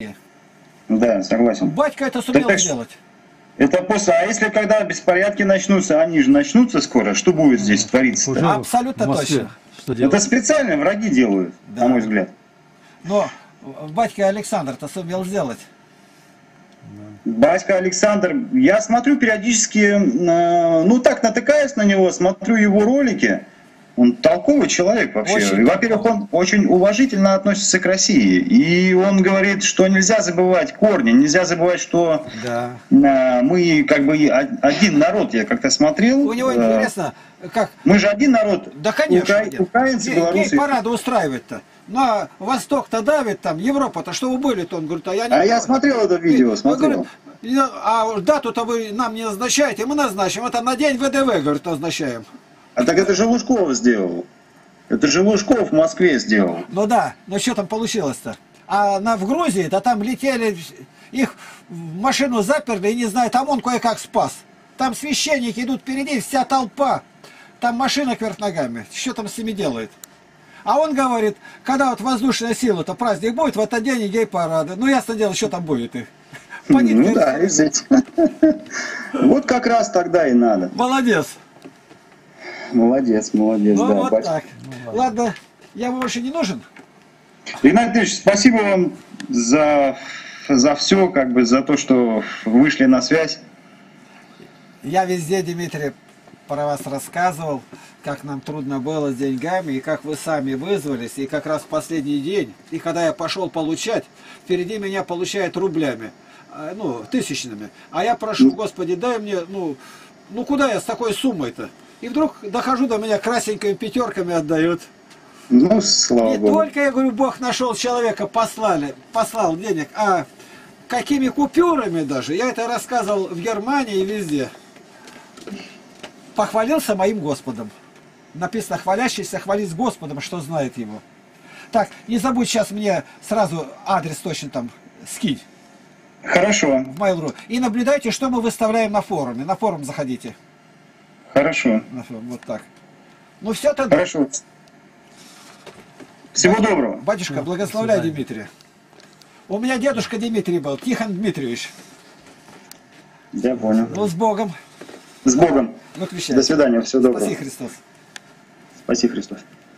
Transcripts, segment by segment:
Да, согласен. Батька это сумел Так, сделать. это после, а если когда беспорядки начнутся, они же начнутся скоро, что будет здесь твориться? Уже Абсолютно в Москве точно. что Это делать? специально враги делают, Да. на мой взгляд. Но батька Александр-то сумел сделать. Батька Александр, я смотрю периодически, ну так натыкаюсь на него, смотрю его ролики. Он толковый человек вообще. Очень И, во-первых, он очень уважительно относится к России. И он говорит, что нельзя забывать корни, нельзя забывать, что Да. мы как бы один народ, я как-то смотрел. У него интересно, как... Мы же один народ. Да, конечно. Украинцы, белорусы. Гей-парады устраивать-то. На Восток-то давит там, Европа-то, что вы были-то? Он говорит, а я не... А я смотрел это видео, смотрел. Говорит, а дату-то вы нам не назначаете, мы назначим. Это на день ВДВ, говорит, назначаем. А так это же Лужков сделал. Это же Лужков в Москве сделал. Ну да, но что там получилось-то? А в Грузии, да там летели, их в машину заперли, и не знаю, там он кое-как спас. Там священники идут впереди, вся толпа. Там машина кверх ногами. Что там с ними делает? А он говорит, когда вот воздушная сила-то праздник будет, в этот день и гей-парады. Ну, ясно дело, что там будет их. Ну да, и здесь. Вот как раз тогда и надо. Молодец. Молодец, молодец, Ну да. вот Батя. так. Ладно, я вам больше не нужен. Игнат Андреевич, спасибо вам за все, как бы за то, что вышли на связь. Я везде, Дмитрий, про вас рассказывал, как нам трудно было с деньгами, и как вы сами вызвались, и как раз в последний день, и когда я пошел получать, впереди меня получают рублями, ну, тысячными. А я прошу, Господи, дай мне, ну куда я с такой суммой-то? И вдруг дохожу до меня, красненькими пятерками отдают. Ну, слава Не Богу. только, я говорю, Бог нашел человека, послал денег, а какими купюрами даже. Я это рассказывал в Германии и везде. Похвалился моим Господом. Написано, хвалящийся хвалить Господом, что знает его. Так, не забудь сейчас мне сразу адрес точно там скинь. Хорошо. В Mail.ru. И наблюдайте, что мы выставляем на форуме. На форум заходите. Хорошо. Вот так. Ну все тогда. Хорошо. Всего доброго. Батюшка, благословляй Дмитрия. У меня дедушка Дмитрий был, Тихон Дмитриевич. Я понял. Ну, с Богом. С Богом. Выключай. До свидания. Всего доброго. Спаси Христос. Спаси Христос.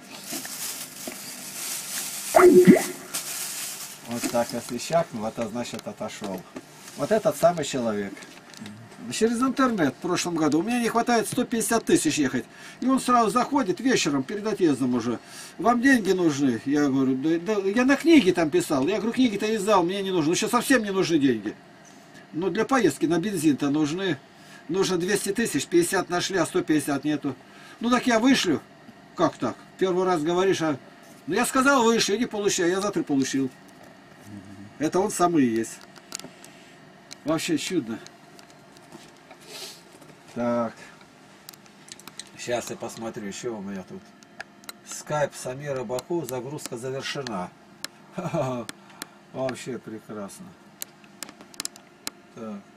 Вот так, если щакнул, это значит отошел. Вот этот самый человек. Через интернет в прошлом году. У меня не хватает 150 тысяч ехать. И он сразу заходит вечером, перед отъездом уже. Вам деньги нужны? Я говорю, да, я на книги там писал. Я говорю, книги-то издал, мне не нужны. Еще совсем не нужны деньги. Но для поездки на бензин-то нужны. Нужно 200 тысяч, 50 нашли, а 150 нету. Ну так я вышлю. Как так? Первый раз говоришь, а... Ну я сказал, вышли, иди получай. Я завтра получил. Это он самый и есть. Вообще чудно. Так. Сейчас я посмотрю, еще у меня тут. Скайп Самира Баку, загрузка завершена. Вообще прекрасно. Так.